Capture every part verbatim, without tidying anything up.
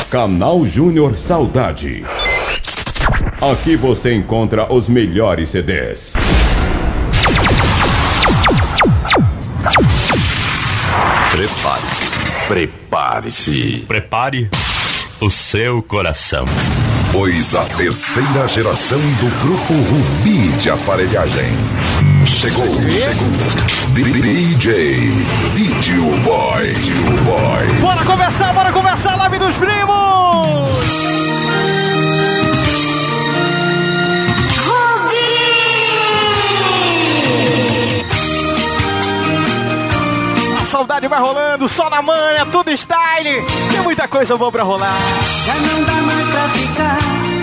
Canal Júnior Saudade. Aqui você encontra os melhores C Ds. Prepare-se. Prepare-se. Prepare o seu coração. Pois a terceira geração do Grupo Rubi de aparelhagem chegou. Chegou. D J Didi Boy. Boy. Bora conversar, bora conversar, live dos primos! Saudade vai rolando, só na manha, tudo style. Tem muita coisa boa pra rolar. Já não dá mais pra ficar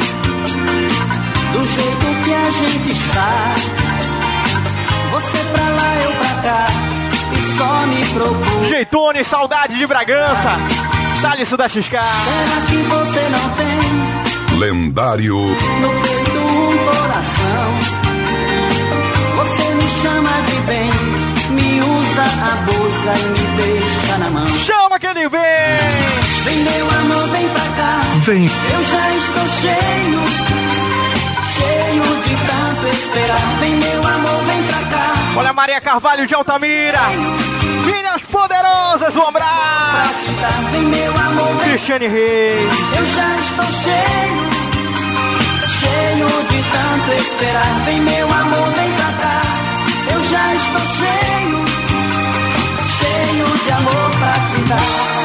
do jeito que a gente está. Você pra lá, eu pra cá, e só me procura. Jeitone, saudade de Bragança. Thaleson da X K. Será que você não tem lendário no peito um coração? Você me chama de bem, me usa a bolsa e me deixa na mão. Chama que ele vem! Vem meu amor, vem pra cá. Vem. Eu já estou cheio, cheio de tanto esperar. Vem meu amor, vem pra cá. Olha a Maria Carvalho de Altamira. Filhas poderosas, um abraço. Vem meu amor, vem. Cristiane Reis. Eu já estou cheio, cheio de tanto esperar. Vem meu amor, vem pra cá. Eu já estou cheio, cheio de amor pra te dar.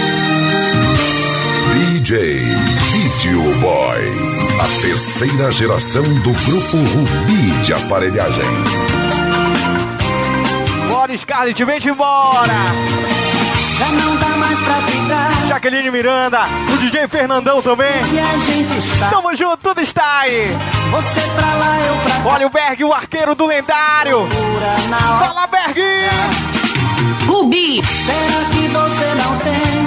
D J Didi Boy, a terceira geração do Grupo Rubi de aparelhagem. Bora, Scarlett, vem-te embora. Já não dá mais pra ficar. Jaqueline Miranda, o D J Fernandão também. Que a gente está. Tamo junto, tudo está aí. Você pra lá, eu pra cá. Olha o Berg, o arqueiro do lendário. Fala, Berg! Rubi! Será que você não tem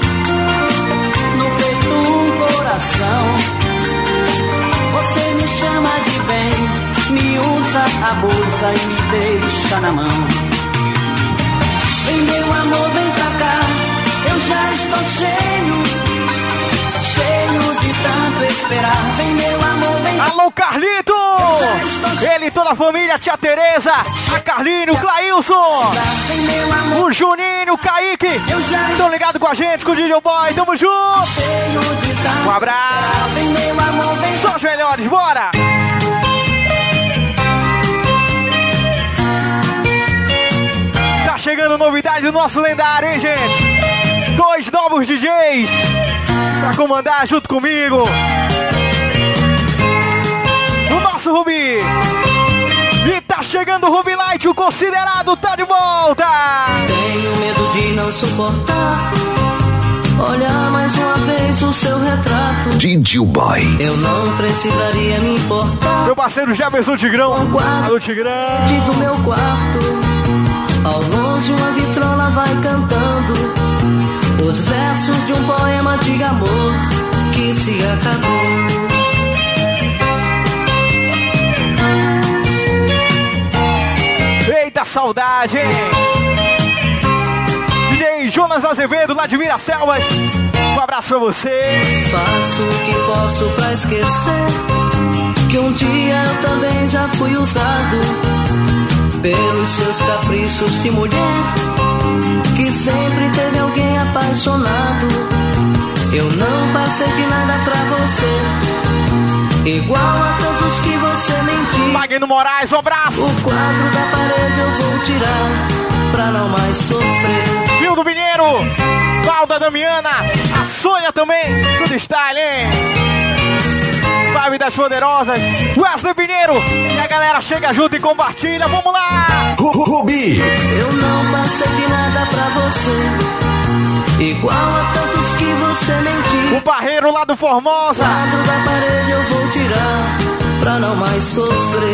no peito um coração? Você me chama de bem, me usa a bolsa e me deixa na mão. Vem meu amor, vem pra cá. Eu já estou cheio, cheio de tanto esperar. Vem meu amor, vem. Alô, Carlito! Ele e toda a família, tia Tereza, a Carlinho, o Clailson, o Juninho, o Kaique. Estão ligados com a gente, com o D J Boy. Tamo junto! Um abraço! Vem meu amor, vem. Só os melhores, bora! Tá chegando novidade do nosso lendário, hein, gente? Dois novos D Js pra comandar junto comigo. O nosso Rubi. E tá chegando o Rubi Light, o considerado tá de volta. Tenho medo de não suportar olhar mais uma vez o seu retrato. Didi Boy. Eu não precisaria me importar. Meu parceiro Jefferson Tigrão. Alô, Tigrão. Do meu quarto, ao longe uma vitrola vai cantando os versos de um poema de amor que se acabou. Eita saudade, hein? D J Jonas Azevedo, lá de Miraselvas. Um abraço pra você. Faço o que posso pra esquecer que um dia eu também já fui usado pelos seus caprichos de mulher, que sempre teve alguém apaixonado. Eu não passei de nada pra você, igual a todos que você mentiu. Magno Moraes, um abraço. O quadro da parede eu vou tirar pra não mais sofrer. Rio do Mineiro, Valda Damiana, a Sônia também, tudo style, hein? Vibe das Poderosas, Wesley Pinheiro. E a galera chega junto e compartilha, vamos lá! Rubi. Eu não passei de nada pra você, igual a tantos que você mentiu. O Barreiro lá do Formosa. O quadro da parede eu vou tirar pra não mais sofrer.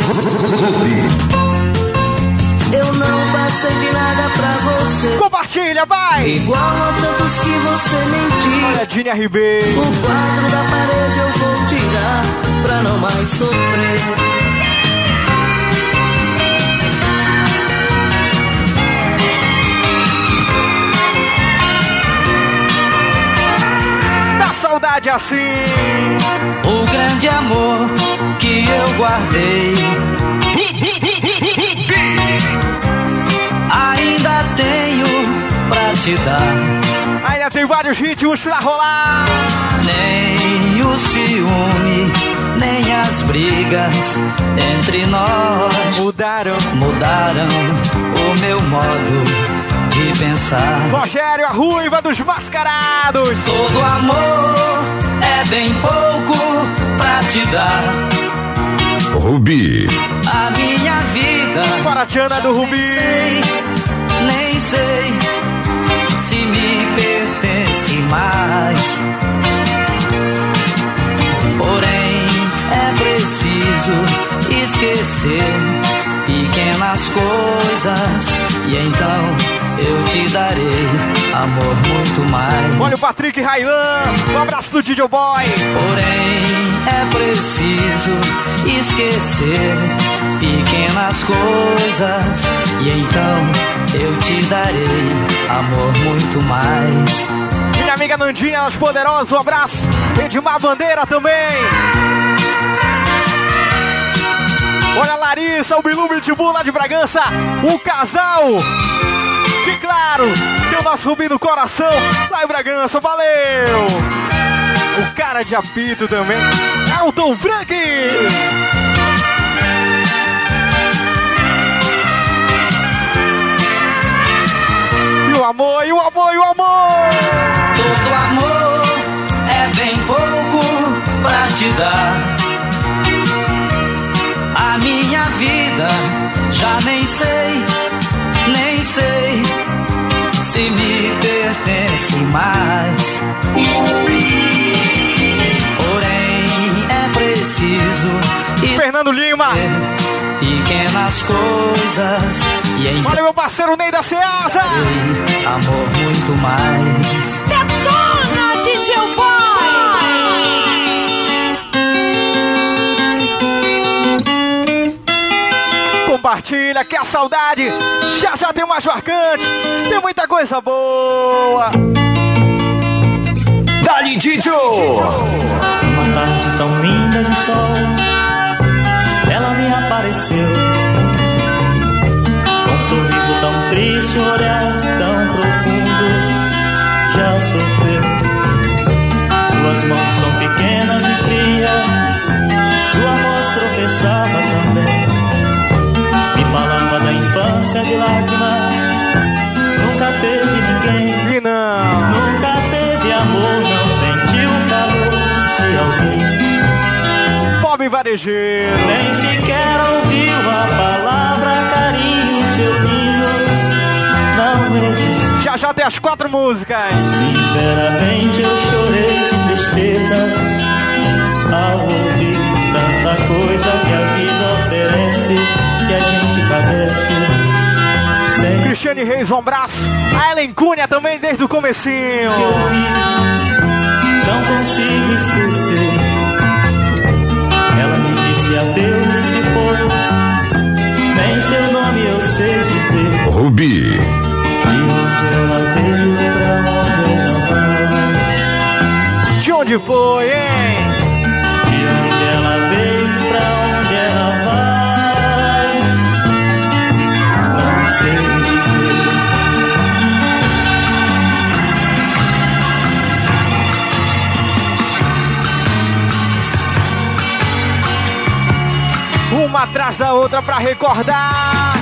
Eu não passei de nada pra você, compartilha, vai! igual a tantos que você mentiu. Olha, Dini R B. O quadro da parede eu vou tirar pra não mais sofrer. pede assim. O grande amor que eu guardei ainda tenho pra te dar. Ainda tem vários ritmos pra rolar. Nem o ciúme, nem as brigas entre nós Mudaram. mudaram o meu modo de pensar. Rogério, a ruiva dos mascarados. Todo amor é bem pouco pra te dar. Rubi. A minha vida Para a Tiana do Rubi. nem sei se me pertence mais. Porém, é preciso esquecer pequenas coisas e então eu te darei amor muito mais. Olha o Patrick Railan. Um abraço do D J Boy. Porém, é preciso esquecer pequenas coisas e então eu te darei amor muito mais. Minha amiga Nandinha, elas poderosas, um abraço. Edmar Bandeira também. Olha a Larissa, o Bilu Pitbull lá de Bragança. Um casal que, claro, tem o nosso Rubi no coração lá em Bragança. Valeu! O cara de apito também, Elton Frank. E o amor, e o amor, e o amor. Todo amor é bem pouco pra te dar. A minha vida já nem sei, nem sei se me pertence mais. Porém, é preciso Fernando Lima. pequenas coisas e então Olha meu parceiro Ney da Ceasa. amor muito mais. Detona, D J Boy! Compartilha que a saudade já já tem mais marcante. Tem muita coisa boa. Dali Didio! Uma tarde tão linda de sol, ela me apareceu, com um sorriso tão triste, um olhar tão profundo, já sofreu. Suas mãos tão pequenas e frias, sua voz tropeçava também, me falava da infância de lágrimas. Nunca teve ninguém, E não. nunca teve amor, não sentiu o calor de alguém. Pobre varejeiro. Nem sequer ouviu a palavra carinho, seu ninho não existe. Já já tem as quatro músicas. Sinceramente eu chorei de tristeza ao ouvir tanta coisa que a vida oferece, que a gente padece. Sem Cristiane Reis, um abraço. A Ellen Cunha também desde o comecinho. que eu vi, não consigo esquecer. Ela me disse adeus e se foi, nem seu nome eu sei dizer. Rubi. De onde ela veio, pra onde ela vai. De onde foi, hein? De onde ela veio, pra onde ela vai, não sei dizer. Uma atrás da outra pra recordar.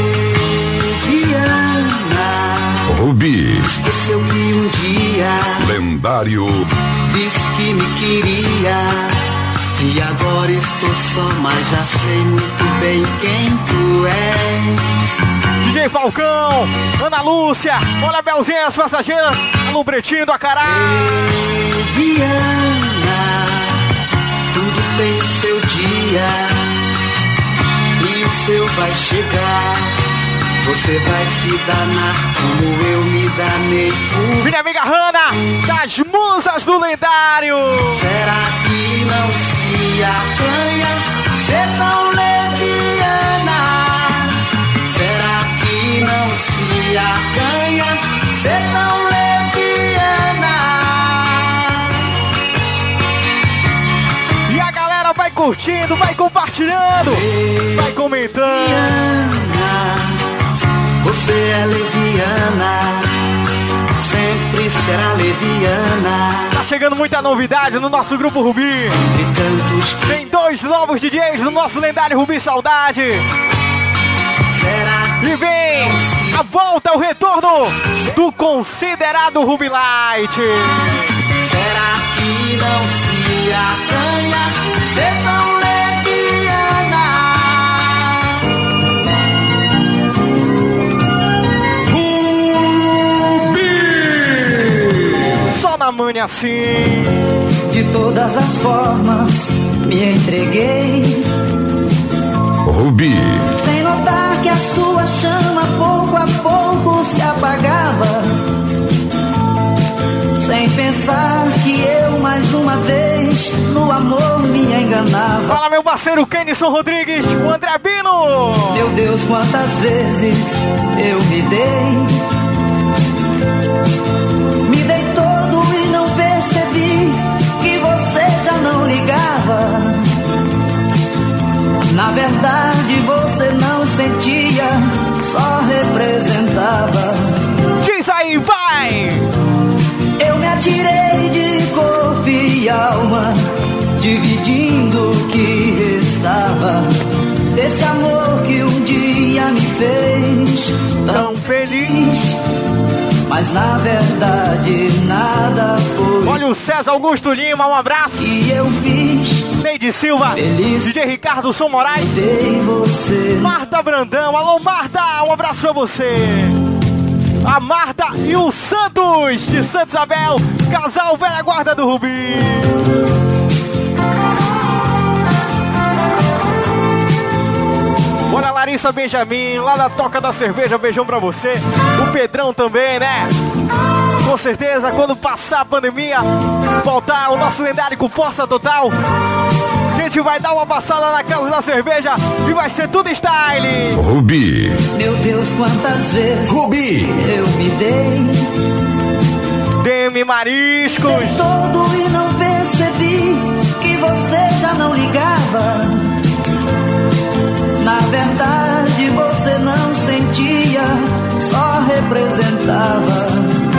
Rubi. Rubi. Esqueceu que um dia Lendário. disse que me queria. E agora estou só, mas já sei muito bem quem tu és. D J Falcão, Ana Lúcia, olha a Belzinha, as passageiras, no Pretinho do Acará. Viana, tudo tem seu dia e o seu vai chegar. Você vai se danar como eu me danei por. Minha amiga Hanna, das musas do lendário. Será que não se acanha ser tão leviana? Será que não se acanha ser tão leviana? curtindo, vai compartilhando, vai comentando. Você é leviana, sempre será leviana. Tá chegando muita novidade no nosso grupo Rubi. Tem dois novos D Js no nosso lendário Rubi Saudade. Será e vem a volta, o retorno do considerado Rubi Light. Será que não se acanha ser tão leviana? Rubi! Só na manha assim. De todas as formas me entreguei, Rubi. sem notar que a sua chama pouco a pouco se apagava, sem pensar que eu mais uma vez no amor me enganava. Fala, meu parceiro Kenison Rodrigues, o André Bino. Meu Deus, quantas vezes eu me dei, me dei todo e não percebi que você já não ligava. Na verdade você não sentia, só representava. Diz aí, vai! Eu me atirei de corpo e alma, dividindo o que restava desse amor que um dia me fez tão feliz. Mas na verdade nada foi. Olha o César Augusto Lima, um abraço. E eu fiz Neide Silva, feliz. D J Ricardo São Moraes, Dei você. Marta Brandão, alô Marta, um abraço pra você. A Marta e o Santos de Santa Isabel, casal velha guarda do Rubi. Olha a Larissa Benjamin, lá da Toca da Cerveja, beijão pra você. O Pedrão também, né? Com certeza, quando passar a pandemia, voltar o nosso lendário com força total, a gente vai dar uma passada na Casa da Cerveja e vai ser tudo style. Rubi. Meu Deus, quantas vezes Rubi. eu me dei, Demi Mariscos. dei todo e não percebi que você já não ligava. Na verdade você não sentia, só representava.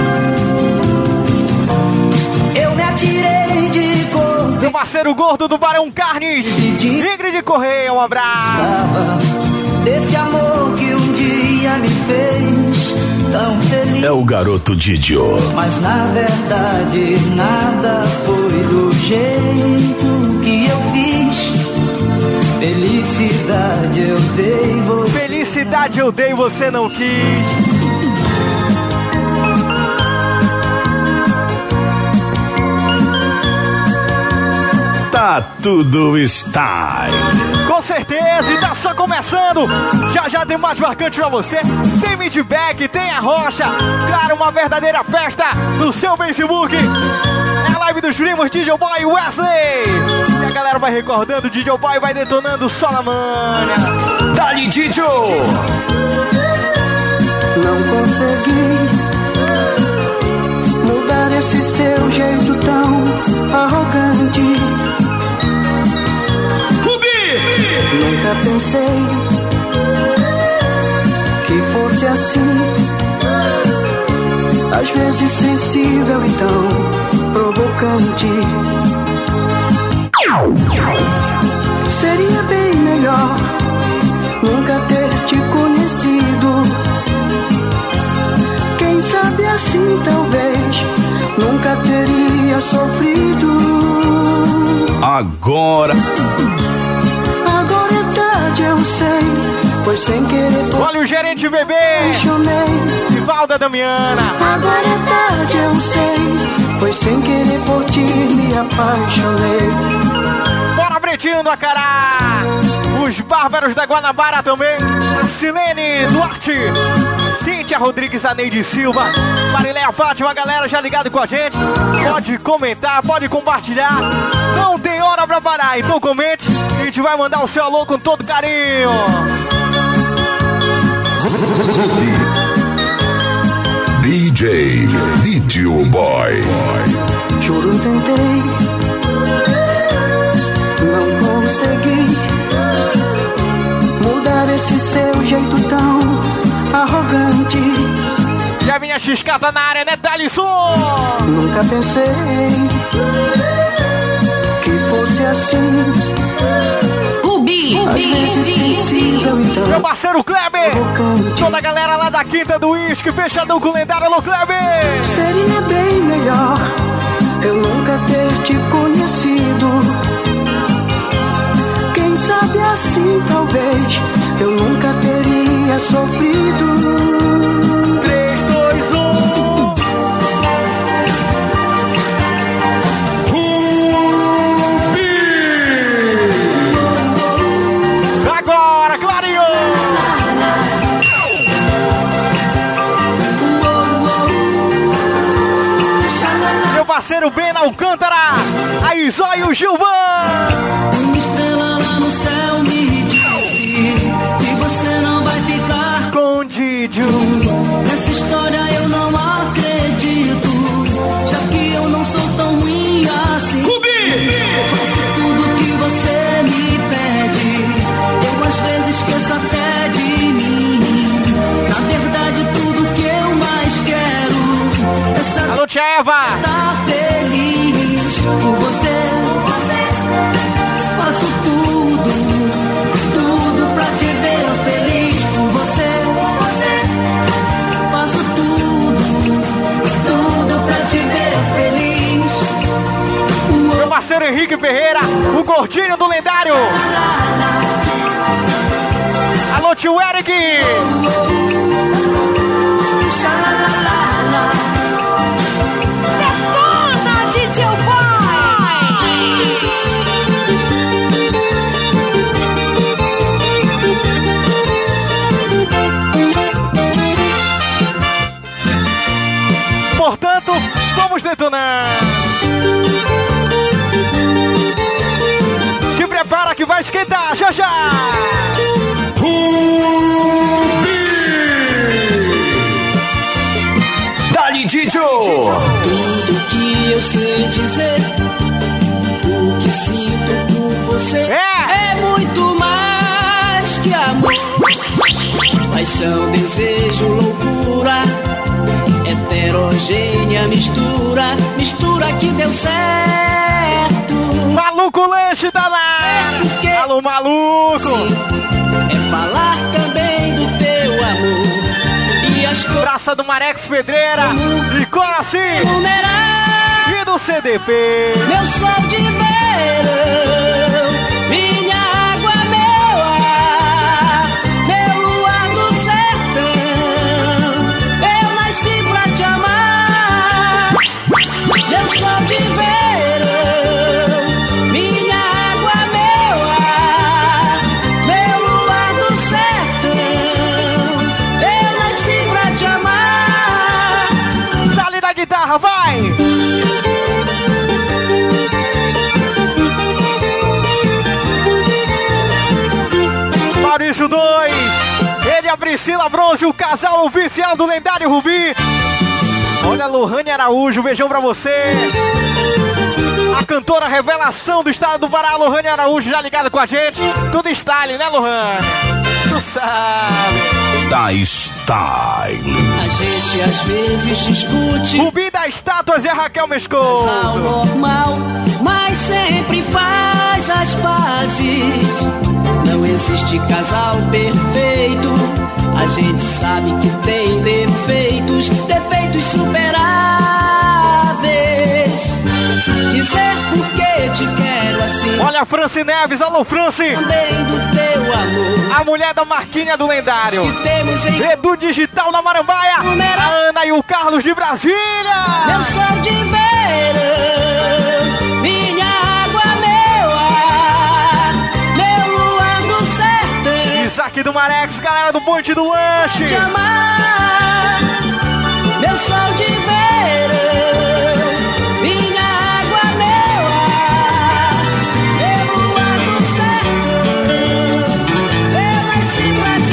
Eu me atirei de corpo, Meu parceiro gordo do Barão Carnes, Ingrid Correia, um abraço. desse amor que um dia me fez tão feliz. É o garoto Didio. Mas na verdade nada foi do jeito que eu fiz. Felicidade eu dei, você. Felicidade eu dei, você não quis. Tá tudo style. Com certeza, e tá só começando. Já já tem mais marcante pra você. Tem Midback, tem a Rocha. Claro, uma verdadeira festa no seu Facebook. É a live dos primos D J Boy e Wesley. E a galera vai recordando, o D J Boy vai detonando só na manha. Dali, Didio. Não consegui mudar esse seu jeito tão arrogante. Nunca pensei que fosse assim, às vezes sensível e tão provocante. Seria bem melhor nunca ter te conhecido. Quem sabe assim talvez nunca teria sofrido. Agora eu sei, pois sem querer. Olha o gerente bebê, apaixonei. Valda Damiana. Agora é tarde, eu sei, pois sem querer por ti me apaixonei. Bora, Pretinho do Acará. Os Bárbaros da Guanabara também. A Silene Duarte, Cíntia Rodrigues, a Neide Silva, Marileia Fátima, a galera já ligado com a gente. Pode comentar, pode compartilhar. Não tem hora pra parar, então comente. A gente vai mandar o seu alô com todo carinho. D J Didio Boy. Juro, tentei, não consegui. Flavinha Xiscata na área, né, Thalisson? Nunca pensei que fosse assim. Rubi, Às vezes sensível, então. Meu parceiro Kleber, toda a galera lá da Quinta do Uísque, fechadão com o lendário. Alô, Kleber! Seria bem melhor eu nunca ter te conhecido. Quem sabe assim talvez eu nunca teria sofrido. três, dois, um. Agora, Clarinho! Meu parceiro Ben Alcântara, a Isó e o Gilvan! Uma estrela lá no céu me disse que você não vai ficar com Didio. Nessa história eu não acredito, já que eu não sou tão ruim assim. Rubi! Eu faço tudo que você me pede, eu às vezes esqueço até de mim. Na verdade tudo que eu mais quero é saber. Alô, tia Eva! Tá feliz por você. Faço tudo, tudo pra te ver feliz por você. Faço tudo, tudo pra te ver feliz. Meu parceiro Henrique Ferreira, o gordinho do lendário. Alô, tio Eric! Detona, D J Boy! Portanto, vamos detonar! Te prepara que vai esquentar, já já! Dali, Didio! Tudo que eu sei dizer, o que sinto por você É! é muito mais que amor. Paixão, desejo, loucura, heterogênea mistura, mistura que deu certo. Maluco lanche da lá! Porque Alô, maluco! sim, é falar também do teu amor e as coisas Praça do Marex Pedreira e Coraci numerar. e do C D P. Meu sol de verão, minha água, meu ar, meu luar do sertão, eu nasci pra te amar. Meu sol de verão, minha água, meu ar, meu luar do sertão, eu nasci pra te amar. Dali da guitarra, vai! Maurício dois, ele e a Priscila Bronze, o casal oficial do lendário Rubi. Olha a Lohane Araújo, beijão pra você. A cantora revelação do estado do Pará, Lohane Araújo, já ligada com a gente. Tudo style, né, Lohane? Tu sabe. Da Style. A gente às vezes discute, Rubi da Estátuas e a Raquel casal Mescoso. normal, mas sempre faz as pazes. Não existe casal perfeito, a gente sabe que tem defeitos, defeitos superáveis. Dizer por que te quero assim, Olha a Franci Neves, alô Franci. também do teu amor, A mulher da Marquinha do lendário. que temos em Edu Digital na Marambaia. A Ana e o Carlos de Brasília. meu sol de verão, minha água, meu ar, meu luar do sertão, Isaac do Marex, galera do Ponte do Lanche. te amar. Meu sol de verão, minha água, meu ar, meu luar do sertão, eu nasci pra te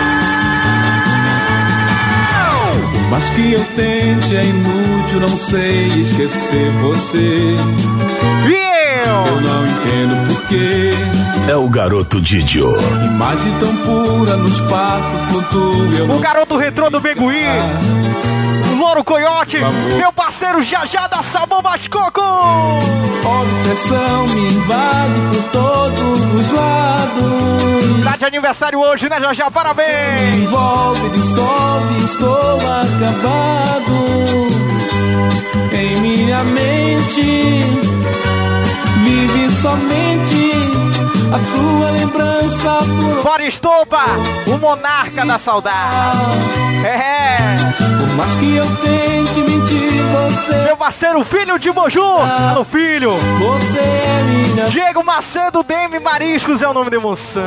amar. Mas que eu tente é inútil, não sei esquecer você. E eu? Eu não entendo porquê. É o garoto Didio. Imagem tão pura no espaço flutua. Eu O não garoto retrô do Begui. Toro Coyote, meu parceiro Jajá da Sabor Bascoco. Obsessão me invade por todos os lados. Tá de aniversário hoje, né, Jajá? Parabéns! Me envolve, dissolve, estou acabado. Em minha mente vive somente a tua lembrança por... Bora Estopa, o monarca da saudade. É. Por mais que eu tente mentir, você... Meu parceiro, filho de Moju. Alô, filho. Você é minha... Diego Macedo, D M Mariscos é o nome da emoção.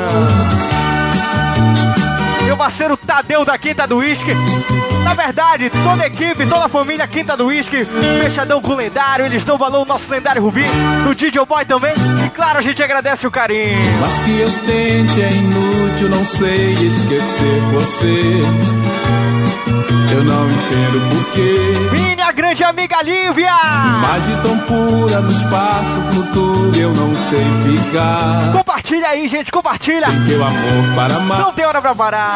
Meu parceiro Tadeu da Quinta do Whisky. Na verdade, toda a equipe, toda a família Quinta do Whisky, fechadão com o lendário, eles dão valor ao nosso lendário Rubi, do D J Boy também, e claro, a gente agradece o carinho. Mas que eu tente, é inútil, não sei esquecer você. Eu não entendo porquê. Minha grande amiga Lívia! Mas de tão pura no espaço futuro eu não sei ficar. Compartilha aí, gente, compartilha! Teu amor para amar. Não tem hora pra parar.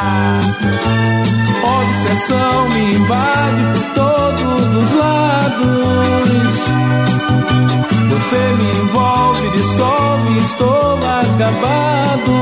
Obsessão me invade por todos os lados. Você me envolve, dissolve, estou acabado.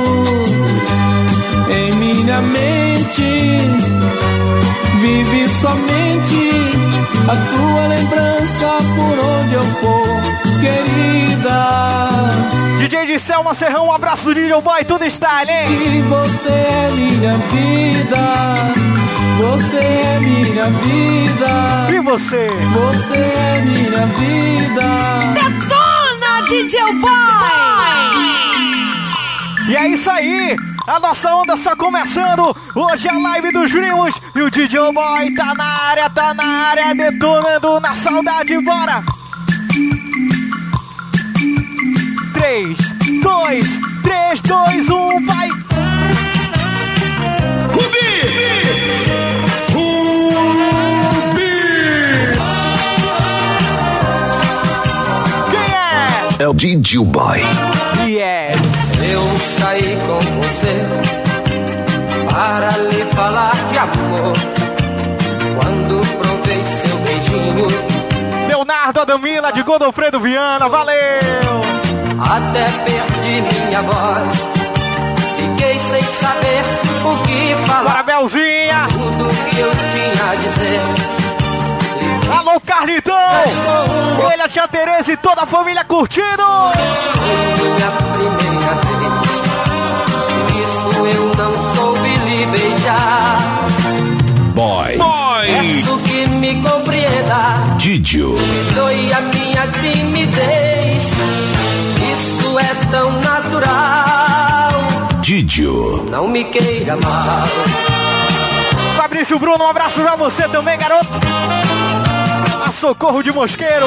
Em minha mente vive somente a sua lembrança por onde eu for, querida. D J de Selma Serrão, um abraço do D J Boy, tudo style, hein? E você é minha vida, você é minha vida. E você? Você é minha vida. Detona, D J Boy! E é isso aí! A nossa onda só começando. Hoje é a live dos Dreams e o D J Boy tá na área, tá na área, detonando na saudade, bora! três, dois, três, dois, um, vai! Rubi! Rubi! Quem é? É o D J Boy. Yes! Eu saí com você para lhe falar de amor. Quando provei seu beijinho, Leonardo Adamila de Godofredo Viana, valeu! até perdi minha voz. Fiquei sem saber o que falar. Bora, Belzinha! Tudo que eu tinha a dizer. Alô, Carlitão! Ele, a tia Tereza e toda a família curtindo! Foi minha primeira vez, isso eu não soube lhe beijar. Boy. Boy. Peço que me compreenda. D J. Perdoe a minha timidez. Isso é tão natural. D J. Não me queira mal. Fabrício Bruno, um abraço pra você também, garoto! A Socorro de Mosqueiro!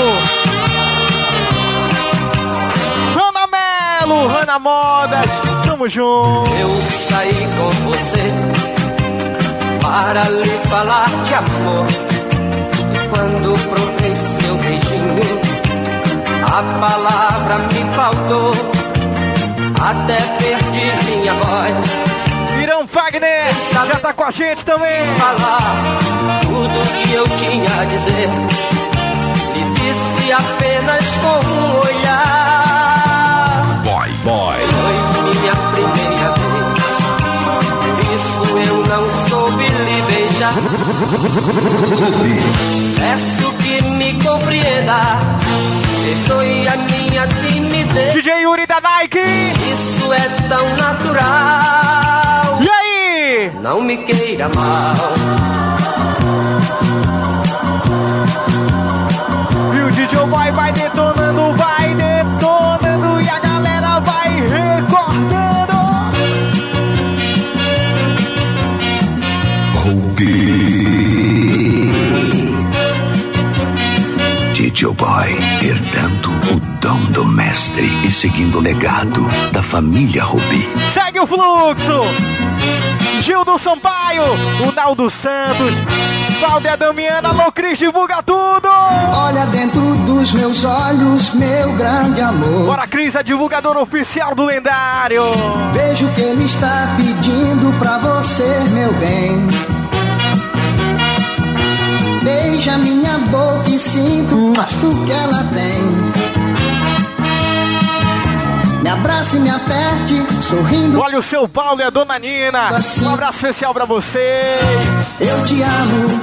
Ana Melo, Ana Modas, tamo junto! Eu saí com você para lhe falar de amor. E quando provei seu beijinho, a palavra me faltou. Até perdi minha voz. Irão Fagner, já tá com a gente também! Falar tudo que eu tinha a dizer. E disse apenas com um olhar. Boy. Boy. Foi minha primeira vez, por isso eu não soube lhe beijar. Peço que me compreenda. Perdoe a minha timidez. D J Yuri da Nike! Isso é tão natural. E aí? Não me queira mal. E o D J Boy vai detonando, vai detonando e a galera vai recordando. Rubi. D J Boy, herdando o dom do mestre e seguindo o legado da família Rubi. Segue o fluxo! Gildo Sampaio, o Naldo Santos, Valder Damiana, alô Cris, divulga tudo! Olha dentro dos meus olhos, meu grande amor. Bora, Cris, a divulgadora oficial do lendário. Vejo que ele está pedindo pra você, meu bem. Beija minha boca e sinto o gosto que ela tem. Me abrace, me aperte, sorrindo. Olha o seu Paulo e a dona Nina. Assim. Um abraço especial pra vocês. Eu te amo.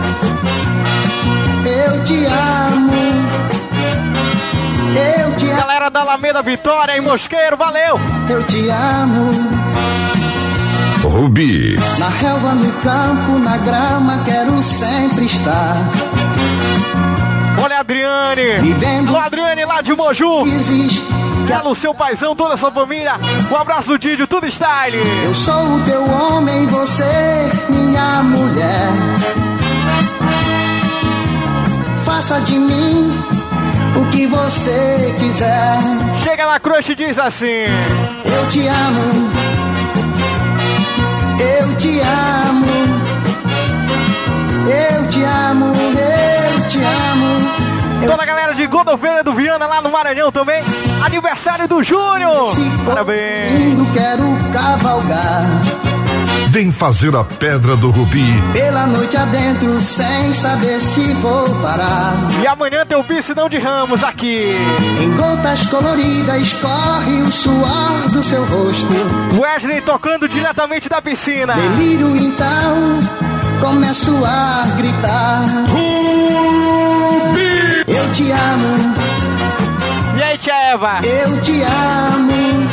Eu te amo. Eu te amo. Galera da Alameda Vitória em Mosqueiro, valeu. Eu te amo. Rubi. Na relva, no campo, na grama, quero sempre estar. Olha a Adriane. Vivendo. Alô, Adriane lá de Moju. Existe. Ela, o seu paizão, toda a sua família. Um abraço do Didio, tudo style. Eu sou o teu homem, você, minha mulher. Faça de mim o que você quiser. Chega na crush e diz assim: eu te amo. Eu te amo. Eu te amo. Eu te amo. Toda a galera de Godofeira do Viana lá no Maranhão também. Aniversário do Júnior. Parabéns. Lindo, quero cavalgar. Vem fazer a Pedra do Rubi. Pela noite adentro, sem saber se vou parar. E amanhã tem o Piscinão de Ramos aqui. Em gotas coloridas corre o suor do seu rosto. Wesley tocando diretamente da piscina. Delírio então, começo a gritar. Rubi! Eu te amo. E aí, tia Eva? Eu te amo.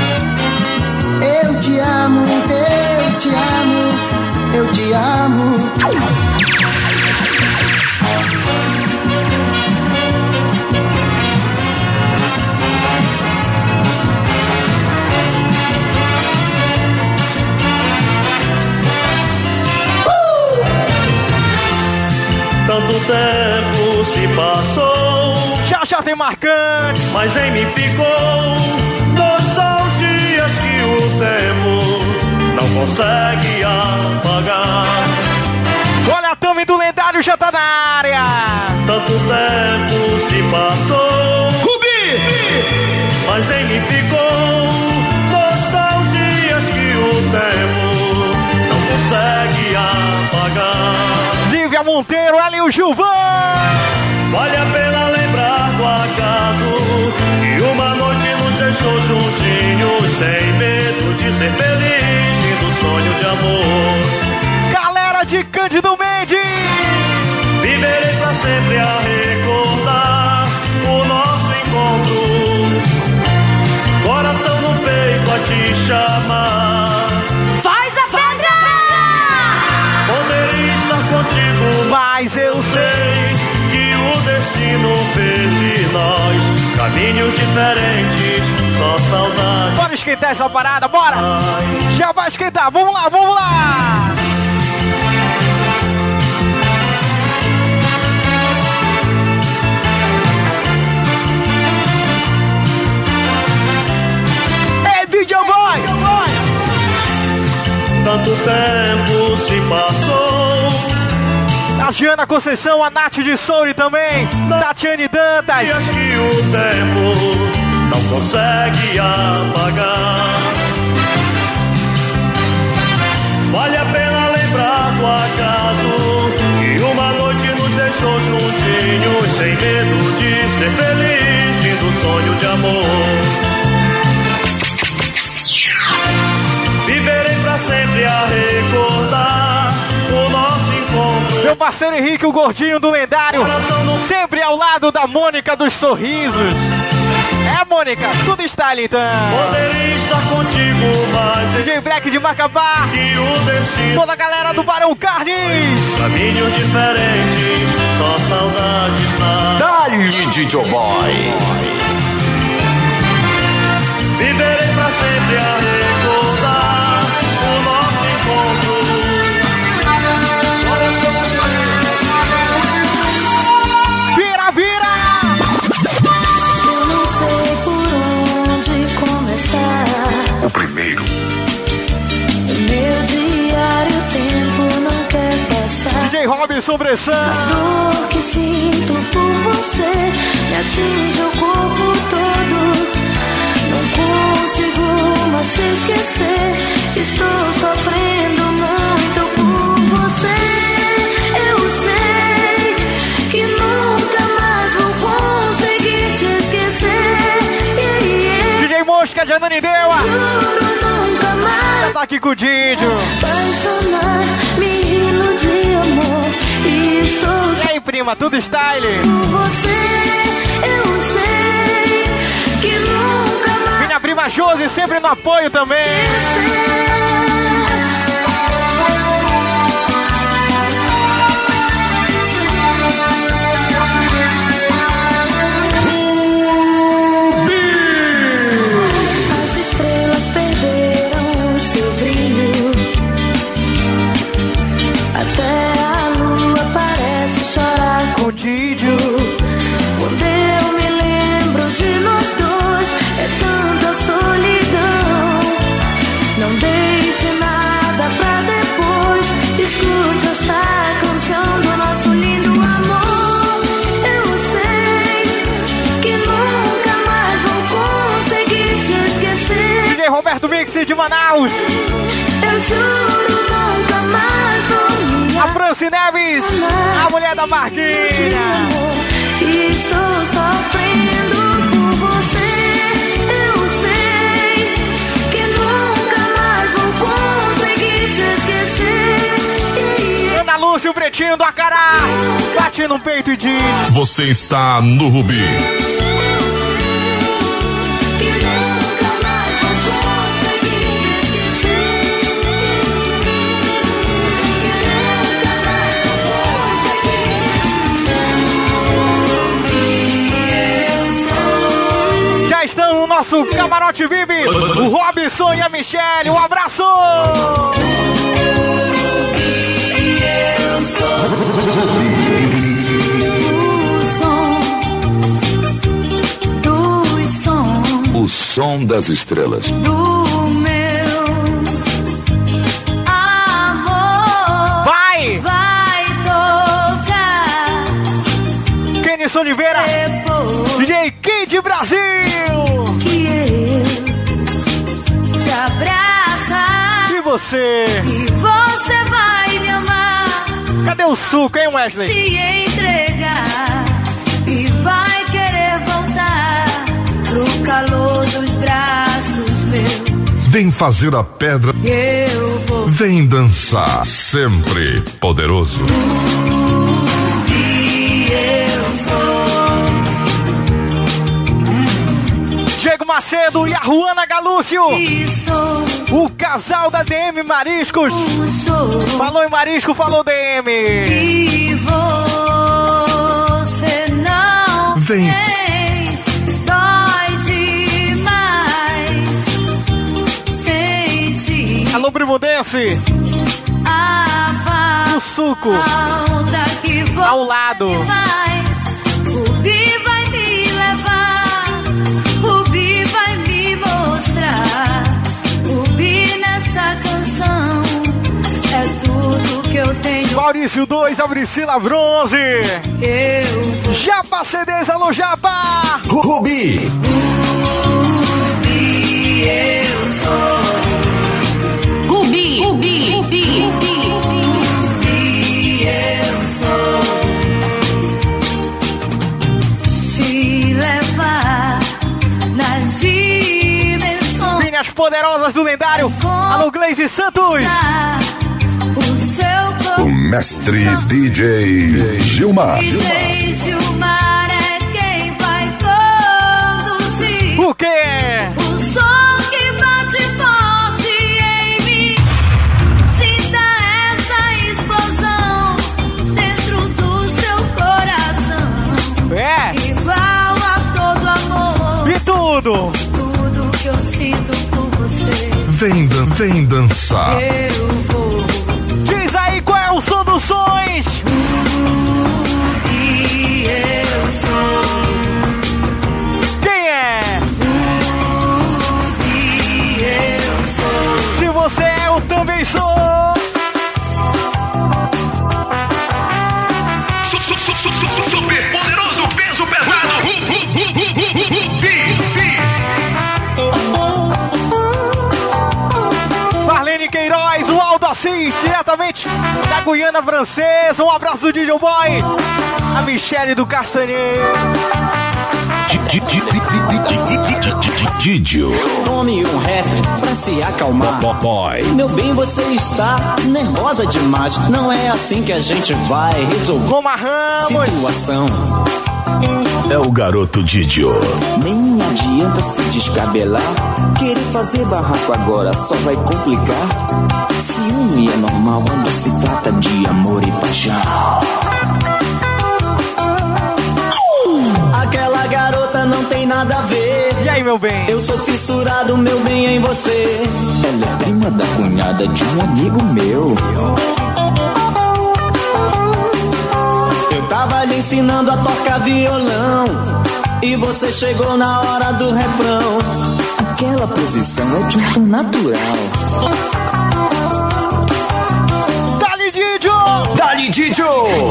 Eu te amo. Eu te amo. Eu te amo. Tanto tempo se passou, já já tem marcante, mas em mim ficou nostalgias que o tempo não consegue apagar. Olha a Tami do lendário já tá na área. Tanto tempo se passou, Rubi! mas em mim ficou nostalgias que o tempo não consegue apagar. Lívia Monteiro, ela e o Gilvan. Vale a pena lembrar do acaso que uma noite nos deixou juntinhos, sem medo de ser feliz, lindo sonho de amor. Galera de Cândido Mendes, viverei pra sempre a recordar o nosso encontro, coração no peito a te chamar. Faz a pedra! Poderia estar contigo, mas eu sei que o destino fez de nós caminhos diferentes, só saudade. Bora esquentar essa parada, bora! Ai. Já vai esquentar, vamos lá, vamos lá! Ei, D J Boy! Tanto tempo se passou. A Giana Conceição, a Nath de Souri também, Tatiane Dantas. Dias que o tempo não consegue apagar. Vale a pena lembrar do acaso que uma noite nos deixou juntinhos, sem medo de ser feliz, lindo sonho de amor. Viverei pra sempre a recordar o nosso encontro. Meu parceiro Henrique, o gordinho do lendário, sempre ao lado da Mônica dos Sorrisos. É, Mônica, tudo está ali, então. Poderia estar contigo, mas D J Black de Macapá, que o destino, toda a galera do Barão Carnes. Caminhos diferentes, só saudades na. Dá-lhe, D J Boy. Viverei pra sempre a recordar o nosso encontro. Vira, vira! Eu não sei por onde começar. O primeiro. Meu diário, o tempo não quer passar. D J Robinson Bressan. A dor que sinto por você me atinge o corpo todo. Não consigo mais te esquecer. Estou sofrendo muito por você. Eu sei. a Nanideua. Já tá aqui com o Didio. Apaixonar, me iludir, amor. E estou E aí, prima, tudo style? com você. Eu sei que nunca mais. Minha prima Josi sempre no apoio também. As estrelas perderam o seu brilho. Até a lua parece chorar com O Didio. Quando eu me lembro de nós dois, é tanta solidão. Não deixe nada pra depois. Escute esta canção do nosso lindo amor. Eu sei que nunca mais vou conseguir te esquecer. D J Roberto Mix de Manaus. Eu juro, nunca mais vou me A Franci Neves, a mulher da Marquinha. E estou sofrendo por você. Eu sei que nunca mais vou conseguir te esquecer. Ana Lúcia, o pretinho do Acará. Bate no peito e diz: Você está no Rubi. Que nunca mais vou conseguir te esquecer. Que nunca mais vou conseguir. já estão no nosso camarote V I P. O Robson e a Michelle, um abraço. Eu sou o som dos sons O som das estrelas. do meu amor. Vai! Vai tocar Kenis Oliveira, depois D J Kid Brasil. que eu te abraçar. E você? E você vai me amar. Cadê o suco, hein, Wesley? Se entregar e vai querer voltar pro calor dos braços meus. Vem fazer a pedra. Eu vou Vem dançar. Sempre poderoso. e eu sou Diego Macedo e a Juana Galúcio. e sou O casal da D M Mariscos. um show. Falou em Marisco, falou D M. E você não Vem. tem, dói demais. Sente Alô, Primo Dance. a O suco. falta que você Ao lado. faz. O Bi vai me levar, o Bi vai me mostrar. O Bi nessa canção é tudo que eu tenho. Maurício dois, a Priscila Bronze. Eu vou Japa C Ds, alô, Japa. Rubi. Bi, eu sou Rubi, Rubi, Rubi, Bi, eu sou te levar nas dimensões. Linhas poderosas do lendário. Alô, Gleise Santos. O seu corpo. O mestre D J Gilmar. D J Gilmar é quem vai conduzir. O quê? O som que bate forte em mim. Sinta essa explosão dentro do seu coração. É. Igual a todo amor. E tudo. Tudo que eu sinto por você. Vem, dan vem dançar. Eu vou. Diz aí qual é o som dos sons. E eu sou. Quem é? E eu sou. Se você é, eu também sou. Super poderoso, peso pesado. Marlene Queiroz, o Aldo Assis, diretamente da Guiana Francesa. Um abraço do D J Boy. A Michelle do Castanheiro. Didio. Tome um refri pra se acalmar. Boy. Meu bem, você está nervosa demais. Não é assim que a gente vai resolver Como a situação. É o garoto Didio. Nem adianta se descabelar. Querer fazer barraco agora só vai complicar. Ciúme é normal quando se trata de amor e paixão. Aquela garota não tem nada a ver. E aí, meu bem? Eu sou fissurado, meu bem, em você. Ela é prima da cunhada de um amigo meu. Eu tava lhe ensinando a tocar violão e você chegou na hora do refrão. Aquela posição é de um tom natural. Dali Didio! Dali Didio!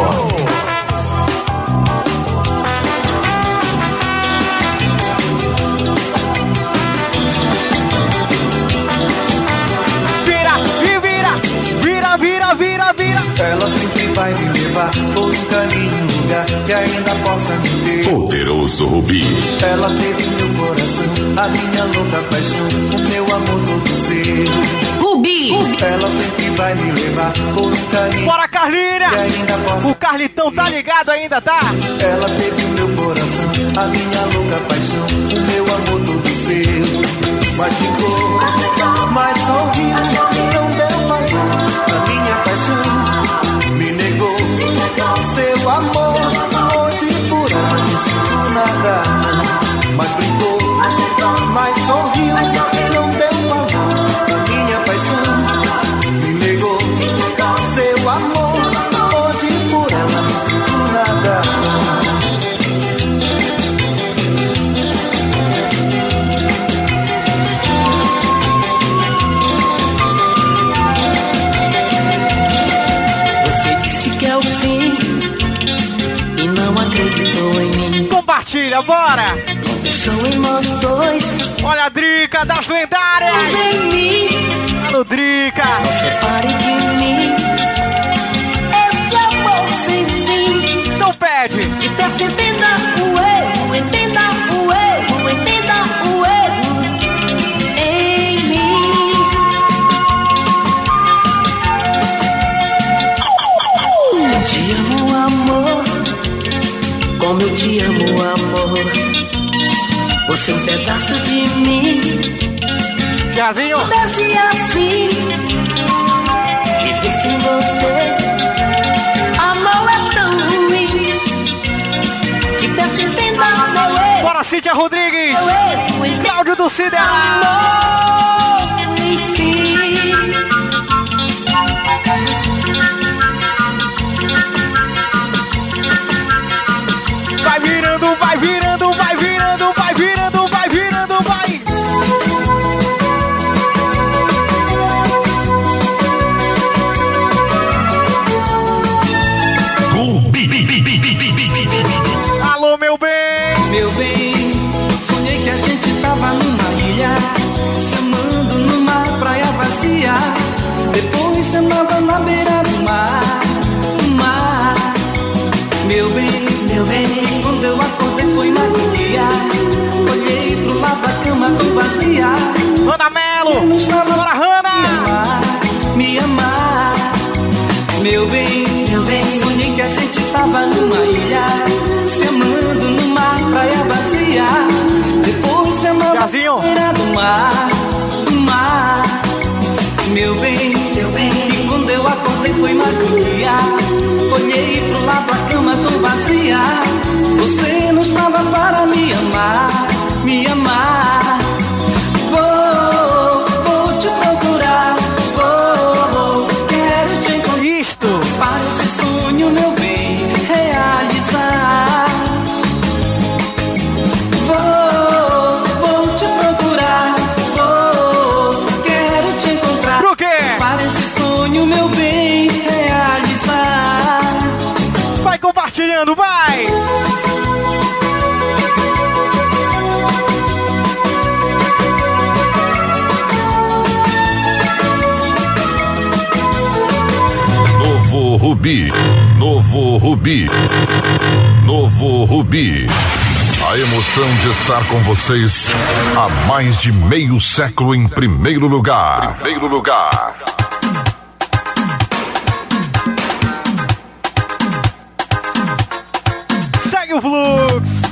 Vira, vira, vira. Ela sempre vai me levar por um caminho, um lugar que ainda possa me ter. Poderoso Rubi. Ela teve meu coração, a minha louca paixão, o meu amor todo seu. Rubi. Ela sempre vai me levar por um caminho. Bora, Carlinha! O Carlitão tá ligado ainda, tá? Ela teve meu coração, a minha louca paixão, o meu amor todo seu. Mas ficou, mas sorriu, não deu valor. A minha paixão me negou, seu amor. Hoje por ela não sinto nada, mas brincou, mas sorriu, não deu valor. A minha paixão me negou, seu amor. Hoje por ela não sinto nada. Compartilha, bora! Sou em nós dois. Olha a Drica das lendárias! Em mim. Alô, Drica! Não separe de mim. Esse amor sem fim. Não pede! E peça, entenda o erro, entenda o erro, entenda o erro em mim. Eu te amo, amor. Como eu te amo, amor. Você é um pedaço de mim. Jazinho. Não deixe assim. Viver sem você. Amor é tão ruim. Que peço, entenda meu erro. Bora, Cíntia Rodrigues. Cláudio do Cidela. Amor, enfim. Vai virando, vai virando, vai virando, vai virando, vai virando, vai! Alô, meu bem! Meu bem, sonhei que a gente tava numa ilha, se amando numa praia vazia. Depois se amava na beira do mar, do mar. Meu bem, meu bem, quando eu acordei foi magia. Olhei pro lado da cama tão vazia. Ana Melo! Bora, Hanna! Me amar, meu bem, meu bem. Sonhei que a gente tava numa ilha, se amando numa praia vazia. Depois se amava na beira do mar, do mar. Meu bem, meu bem, e quando eu acordei foi magia. Olhei pro lado da cama tão vazia. Você não estava para me amar, me amar. Vou, vou te procurar. Vou, quero te encontrar. Isto para esse sonho, meu bem, realizar. Vou, vou te procurar. Vou, quero te encontrar. Pro quê? Para esse sonho, meu bem, realizar. Vai compartilhando, vai! Novo Rubi, Novo Rubi, Novo Rubi. A emoção de estar com vocês há mais de meio século em primeiro lugar. Primeiro lugar. Segue o fluxo.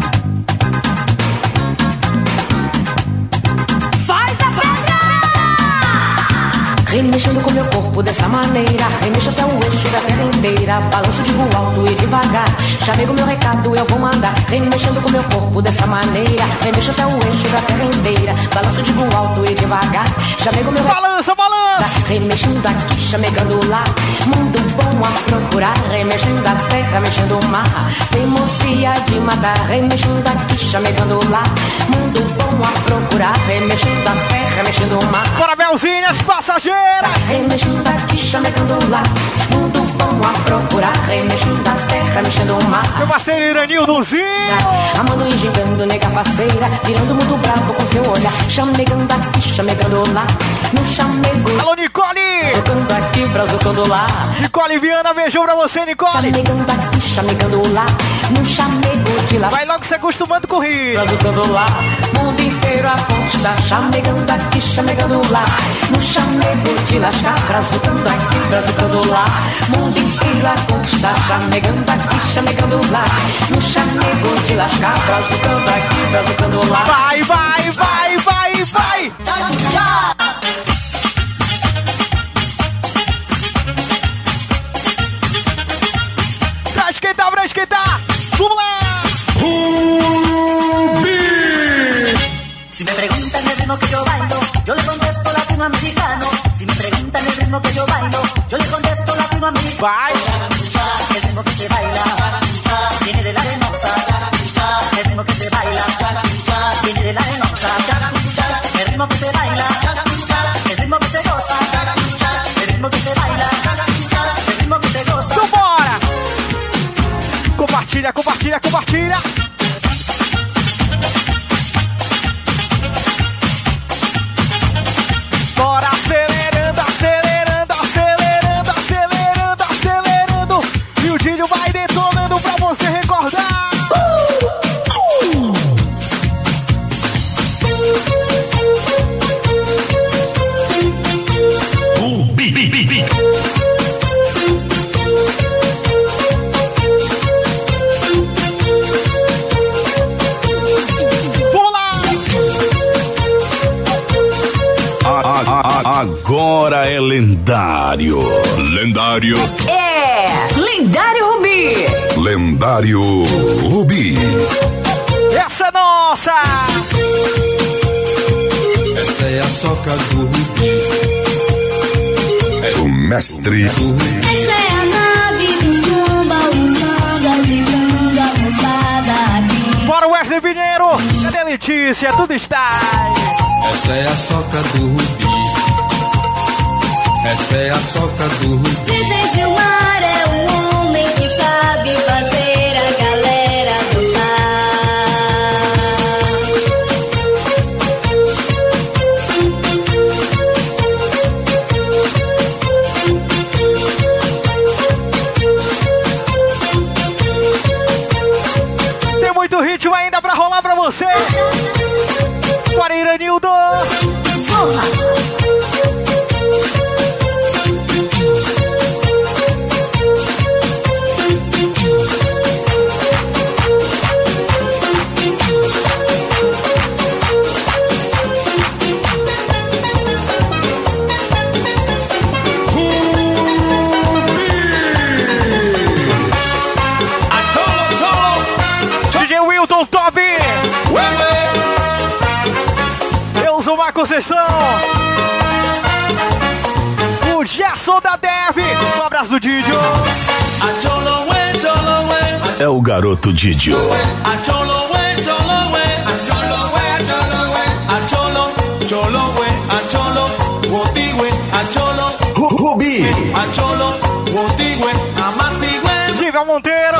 Faz a pedra! Remexendo com meu corpo dessa maneira, remexo até o eixo da terra inteira, balanço de voo alto e devagar, chamego meu recado, eu vou mandar. Remexendo com meu corpo dessa maneira, remexo até o eixo da terra inteira, balanço de voo alto e devagar, chamego meu recado. Balança, balança! Remexendo aqui, chamegando lá, mundo bom a procurar, remexendo a terra, mexendo o mar, teimosia de matar, remexendo aqui, chamegando lá, mundo bom a procurar, remexendo a terra, mexendo o mar. Bora, Belzinhas, passageiras! Remexendo aqui, chamegando lá, mundo bom a procurar, remexendo a terra, mexendo o mar. Meu parceiro Iranildozinho! Amando e gingando, nega parceira, virando muito bravo com seu olhar, chamegando aqui, chamegando lá, no chamego. Alô, Nicole! Zucando aqui, brazucando lá. Nicole Viana, beijão pra você, Nicole! Chamegando aqui, chamegando lá, no chamego de lá. Vai logo se acostumando com o rio. Brazucando lá, mundo inteiro a conquistar, chamegando aqui, chamegando lá, no chamego de lascar, brazucando aqui, brazucando lá, mundo inteiro a conquistar, chamegando aqui, chamegando lá, no chamego de lascar, brazucando aqui, brazucando lá. Vai, vai, vai, vai, vai! Tchau, tchau! Pra esquentar, pra esquentar! Vamos lá! Rubi! Si me preguntan el ritmo que yo bailo, yo le contesto latinoamericano. Si me preguntan el ritmo que yo bailo, yo le contesto latinoamericano. Vai! El ritmo que se baila viene de la arenosa. El ritmo que se baila viene de la arenosa. El ritmo que se baila, el ritmo que se goza. El ritmo que se baila, el ritmo que se goza. Então bora! Compartilha, compartilha, compartilha! Bora acelerando, acelerando, acelerando, acelerando, acelerando. E o Dinho vai detonando pra você recordar. Uh! Uh, bi, bi, bi, bi. Vamos lá! Agora é lendário. Lendário. É Lendário Rubi. Lendário Rubi. Essa é nossa! Essa é a soca do Rubi. O mestre. Essa é a nave do samba, o samba de canga moçada aqui. Bora, Wesley Pinheiro! Cadê Letícia? Tudo está! Essa é a soca do Rubi. Essa é a soca do Rubi. D J Gilmar é um homem que sabe fazer a galera dançar. Tem muito ritmo ainda pra rolar pra você! Bora, Iranildo! Zorra! Conceição, o Gerson da Dev, um abraço do Didio. É o garoto Didio. Rubi Diva Monteiro.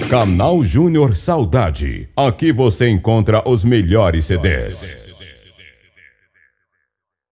Canal Júnior Saudade. Aqui você encontra os melhores C Ds.